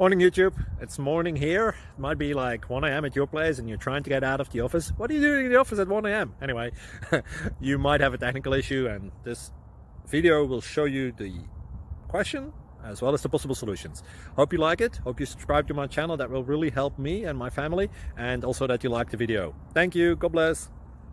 Morning YouTube, it's morning here. It might be like 1 a.m. at your place and you're trying to get out of the office. What are you doing in the office at 1 a.m? Anyway, you might have a technical issue and this video will show you the question as well as the possible solutions. Hope you like it, hope you subscribe to my channel. That will really help me and my family, and also that you like the video. Thank you, God bless.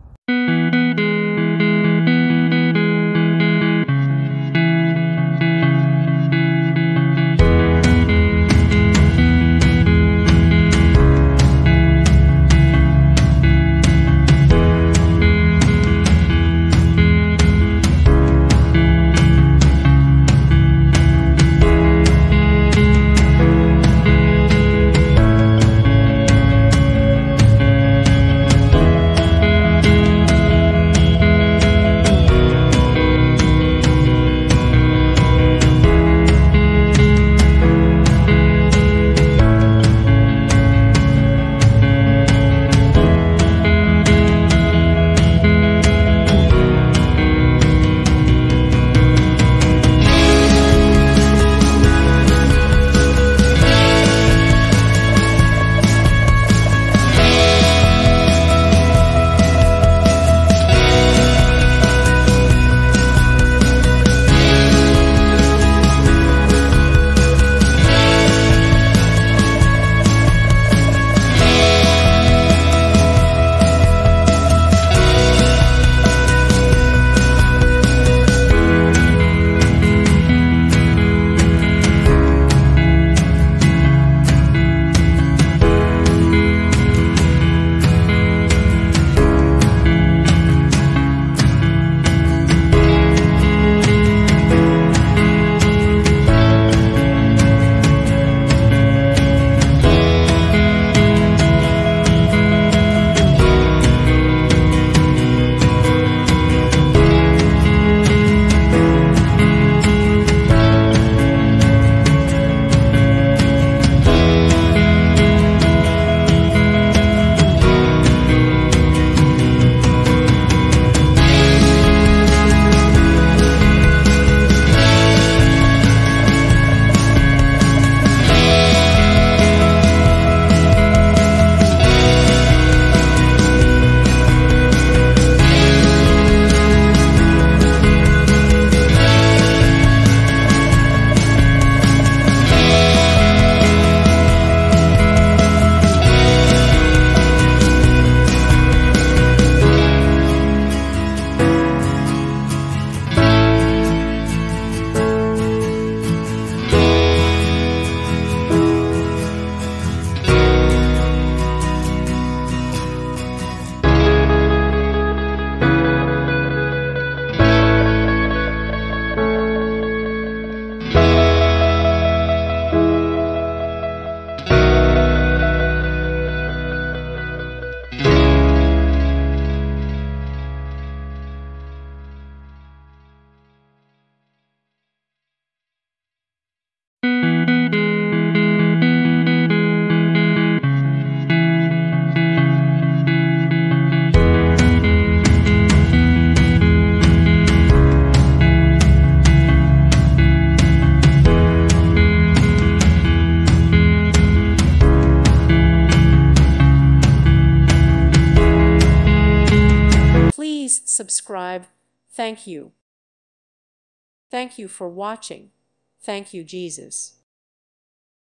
Please subscribe. Thank you. Thank you for watching. Thank you, Jesus.